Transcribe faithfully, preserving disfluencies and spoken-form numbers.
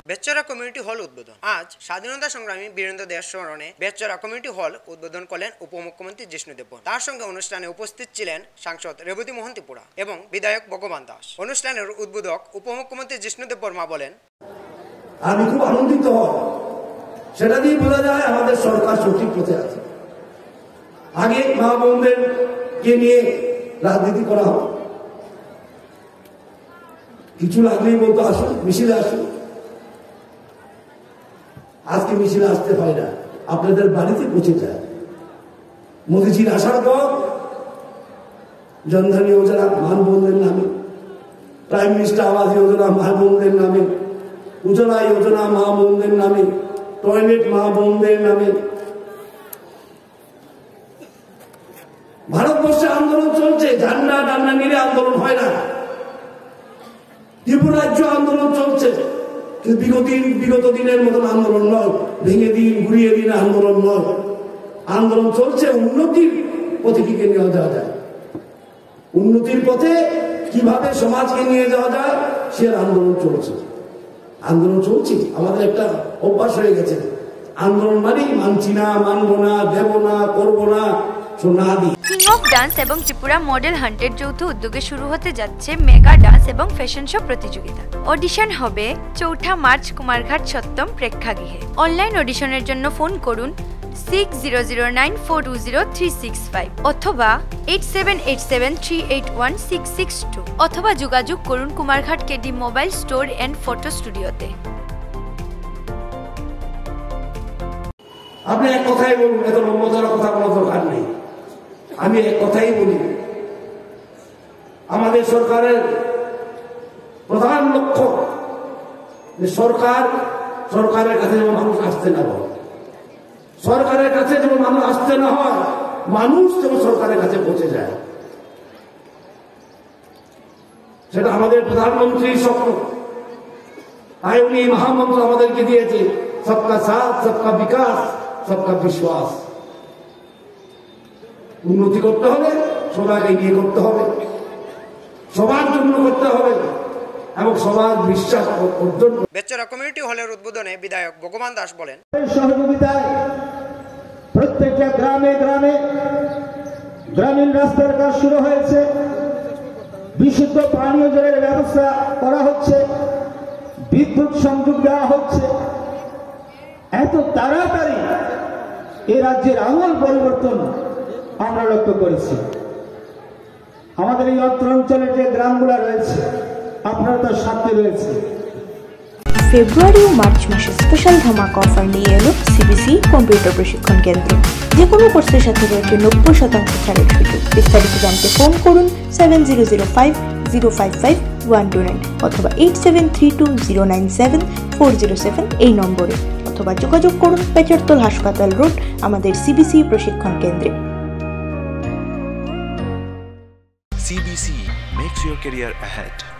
বেচরা community hall উদ্বোধন। আজ স্বাধীনতা সংগ্রামী বীরেন্দ্র দেশ স্মরণে বেচরা কমিউনিটি হল উদ্বোধন করলেন উপমুখ্যমন্ত্রী জিষ্ণু দেববর্মা। তার সঙ্গে অনুষ্ঠানে উপস্থিত ছিলেন সাংসদ রেবতী মোহন ত্রিপুরা এবং বিধায়ক ভগবান দাস। অনুষ্ঠানের উদ্বোধক উপমুখ্যমন্ত্রী জিষ্ণু দেববর্মা বলেন, আমি খুব আনন্দিত হব, সেটা দিয়ে বোঝা যায় আমাদের সরকার সঠিক পথে আছে। আগে মা বোনদেরকে নিয়ে রাজনীতি করা হয়, কিছু লাগলেই বলতো আসুন মিছিলে আসুন। আজকে মিছিলে আসতে পারে না, আপনাদের বাড়িতে পৌঁছে যায়। মোদীজির আসার পর জনধন যোজনা মা বোনদের নামে, প্রাইম মিনিস্টার আবাস যোজনা মা বোনদের নামে, উজ্জ্বলা যোজনা মা বোনদের নামে, টয়লেট মা বোনদের নামে। ভারতবর্ষে আন্দোলন চলছে, ঝান্ডা ডান্ডা নিলে আন্দোলন হয় না। ত্রিপুরা রাজ্য আন্দোলন চলছে, কিন্তু বিগত বিগত দিনের মতন আন্দোলন নয়, ভেঙে দিন ঘুরিয়ে দিন আন্দোলন নয়। আন্দোলন চলছে উন্নতির পথে কি নিয়ে যাওয়া যায়, উন্নতির পথে কিভাবে সমাজকে নিয়ে যাওয়া যায় সে আন্দোলন চলছে। আন্দোলন চলছে, আমাদের একটা অভ্যাস হয়ে গেছে। আন্দোলন মানেই মানছি না, মানবো না, দেব না, করবো না, না দিই। কিং অফ ডান্স এবং ত্রিপুরা মডেল হান্টের যৌথ উদ্যোগে শুরু হতে যাচ্ছে মেগা ডান্স এবং ফ্যাশন শো প্রতিযোগিতা। অডিশন হবে চৌঠা মার্চ কুমারঘাট সপ্তম প্রেক্ষাগৃহে। অনলাইন অডিশনের জন্য ফোন করুন six zero zero nine four two zero three six five অথবা eight seven eight seven three eight one six six two অথবা যোগাযোগ করুন Kumarghat KD mobile store and photo স্টুডিওতে। আপনি এক কথাই বলুন, এত লম্বা কথা বলার দরকার নেই। আমি এক কথাই বলি, আমাদের সরকারের প্রধান লক্ষ্য যে সরকার সরকারের কাছে যেন মানুষ আসতে না হয়, সরকারের কাছে যেন মানুষ আসতে না হয়, মানুষ যেন সরকারের কাছে পৌঁছে যায়। সেটা আমাদের প্রধানমন্ত্রীর স্বপ্ন। তাই উনি এই মহামন্ত্র আমাদেরকে দিয়েছে, সবকা সাথ, সবকা বিকাশ, সবকা বিশ্বাস। উন্নতি করতে হবে, সবাইকে এগিয়ে করতে হবে, সবার জন্য করতে হবে এবং সবার বিশ্বাস অর্জন। বেচরা কমিউনিটি হলের উদ্বোধনে বিধায়ক ভগবান দাস বলেন, সহযোগিতায় প্রত্যেকটা গ্রামে গ্রামে গ্রামীণ রাস্তার কাজ শুরু হয়েছে, বিশুদ্ধ পানীয় জলের ব্যবস্থা করা হচ্ছে, বিদ্যুৎ সংযোগ দেওয়া হচ্ছে। এত তাড়াতাড়ি এ রাজ্যের আমূল পরিবর্তন আমরা লক্ষ্য করেছি। আমাদের এই অঞ্চলের যে গ্রামগুলো রয়েছে, আপনারা তার সাথে রয়েছে। ফেব্রুয়ারি ও মার্চ মাসে স্পেশাল ধামাকা অফার নিয়ে এলো সিবিসি কম্পিউটার প্রশিক্ষণ কেন্দ্র। যে কোনো কোর্সের সাথে রয়েছে নব্বই শতাংশ ছাড়ের সুযোগ। বিস্তারিত জানতে ফোন করুন seven zero zero five zero five five one two nine অথবা eight seven three two zero nine seven four zero seven এই নম্বরে, অথবা যোগাযোগ করুন পেচারতল হাসপাতাল রোড আমাদের সিবিসি প্রশিক্ষণ কেন্দ্রে। C B C makes your career ahead.